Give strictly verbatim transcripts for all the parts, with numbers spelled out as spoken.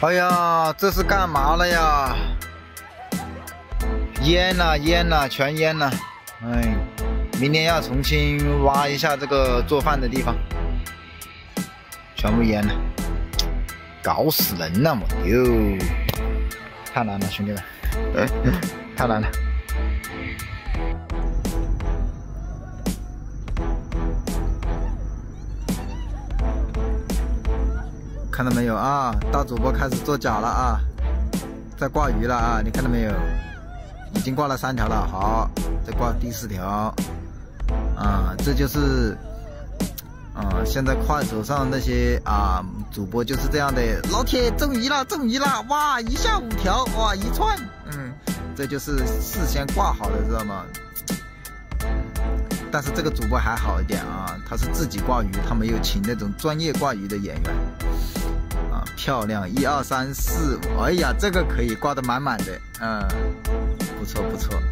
哎呀，这是干嘛了呀？淹了，淹了，全淹了。哎，明年要重新挖一下这个做饭的地方，全部淹了，搞死人了嘛！哟，太难了，兄弟们，太难了。 看到没有啊？大主播开始做脚了啊，在挂鱼了啊！你看到没有？已经挂了三条了，好，再挂第四条。啊，这就是啊，现在快手上那些啊主播就是这样的。老铁中鱼了，中鱼了！哇，一下五条，哇，一串，嗯，这就是事先挂好的，知道吗？ 但是这个主播还好一点啊，他是自己挂鱼，他没有请那种专业挂鱼的演员。啊，漂亮，一二三四五，哎呀，这个可以挂得满满的，嗯，不错不错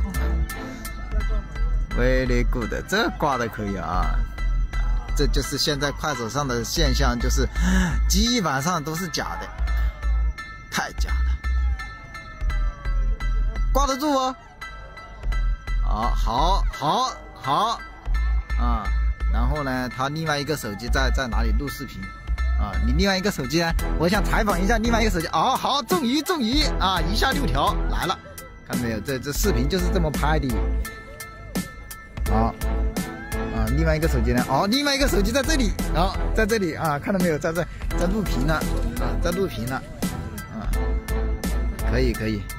，very good， 这挂的可以啊。这就是现在快手上的现象，就是基本上都是假的，太假了，挂得住哦。好，好，好，好。 啊，然后呢，他另外一个手机在在哪里录视频？啊，你另外一个手机呢？我想采访一下另外一个手机。哦，好，中鱼中鱼啊，一下六条来了，看到没有？这这视频就是这么拍的。好，啊，另外一个手机呢？哦，另外一个手机在这里，啊，在这里啊，看到没有？在这在录屏呢，啊，在录屏呢，啊，可以可以。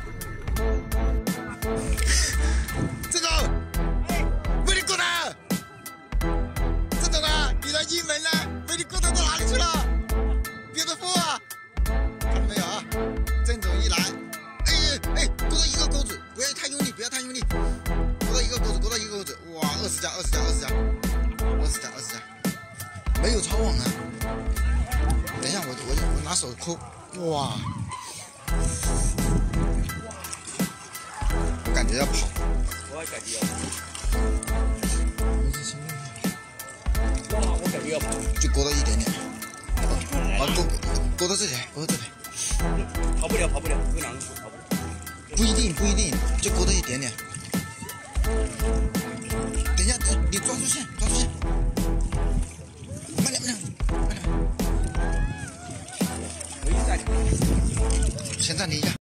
进门了，被你勾到到哪里去了？别的货啊，看到没有啊？郑总一来，哎哎，勾到一个钩子，不要太用力，不要太用力，勾到一个钩子，勾到一个钩子，哇，二十加，二十加，二十加，二十加，二十加，没有抄网啊！等一下，我我我拿手抠，哇，我感觉要跑，我也感觉要跑。 我感觉要跑，就勾到一点点，啊，勾勾到这里，勾到这里，跑不了，跑不了，有两个手跑不了。不一定，不一定，就勾到一点点。等一下，你抓住线，抓住线，慢点，慢点，慢点。我一暂停，先暂停一下。